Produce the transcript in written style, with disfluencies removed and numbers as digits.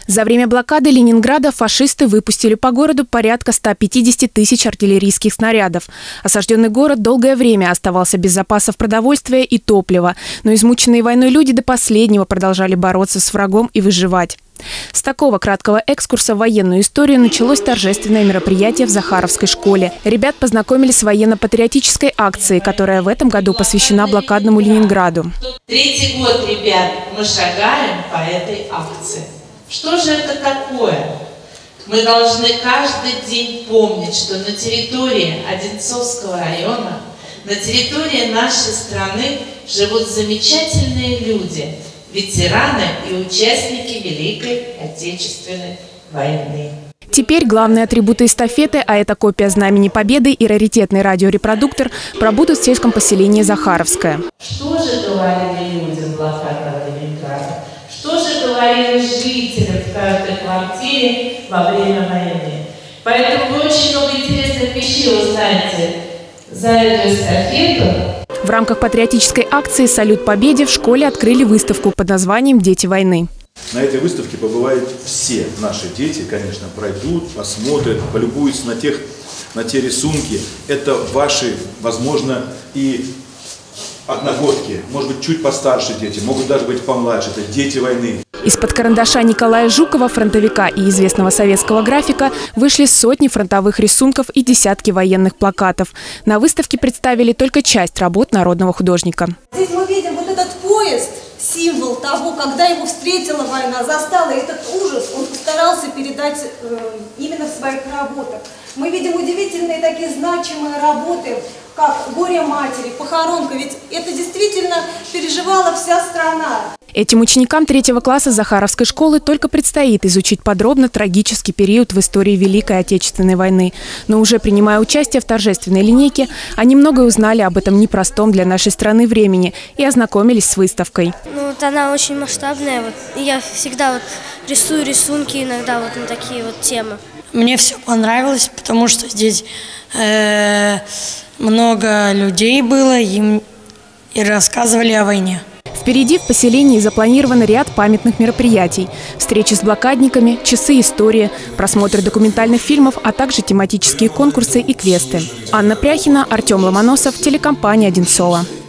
За время блокады Ленинграда фашисты выпустили по городу порядка 150 тысяч артиллерийских снарядов. Осажденный город долгое время оставался без запасов продовольствия и топлива, но измученные войной люди до последнего продолжали бороться с врагом и выживать. С такого краткого экскурса в военную историю началось торжественное мероприятие в Захаровской школе. Ребят познакомили с военно-патриотической акцией, которая в этом году посвящена блокадному Ленинграду. Третий год, ребят, мы шагаем по этой акции. Что же это такое? Мы должны каждый день помнить, что на территории Одинцовского района, на территории нашей страны живут замечательные люди, ветераны и участники Великой Отечественной войны. Теперь главные атрибуты эстафеты, а это копия Знамени Победы и раритетный радиорепродуктор, пробудут в сельском поселении Захаровское. Что же говорили люди в блокадного Ленинграда? Что же говорили жители в каждой квартире во время войны? Поэтому вы очень много интересных вещей узнаете за эту эстафету. В рамках патриотической акции «Салют Победе» в школе открыли выставку под названием «Дети войны». На этой выставке побывают все наши дети, конечно, пройдут, посмотрят, полюбуются на те рисунки. Это ваши, возможно, и одногодки, может быть, чуть постарше дети, могут даже быть помладше. Это дети войны. Из-под карандаша Николая Жукова, фронтовика и известного советского графика, вышли сотни фронтовых рисунков и десятки военных плакатов. На выставке представили только часть работ народного художника. Здесь мы видим вот этот поезд, символ того, когда его встретила война, застала, и этот ужас он постарался передать именно в своих работах. Мы видим удивительные такие значимые работы, как «Горе матери», «Похоронка», ведь это действительно переживала вся страна. Этим ученикам 3-го класса Захаровской школы только предстоит изучить подробно трагический период в истории Великой Отечественной войны. Но уже принимая участие в торжественной линейке, они многое узнали об этом непростом для нашей страны времени и ознакомились с выставкой. Она очень масштабная, и я всегда рисую рисунки иногда на такие темы. Мне все понравилось, потому что здесь много людей было и рассказывали о войне. Впереди в поселении запланирован ряд памятных мероприятий. Встречи с блокадниками, часы истории, просмотры документальных фильмов, а также тематические конкурсы и квесты. Анна Пряхина, Артем Ломоносов, телекомпания «Одинцово».